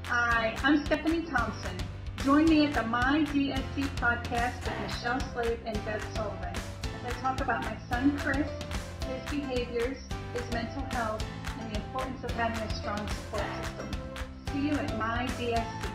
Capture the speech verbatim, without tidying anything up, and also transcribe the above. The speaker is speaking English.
Hi, I'm Stephanie Thompson. Join me at the myDSC podcast with Michelle Slade and Deb Sullivan as I talk about my son Chris, his behaviors, his mental health, and the importance of having a strong support system. See you at myDSC.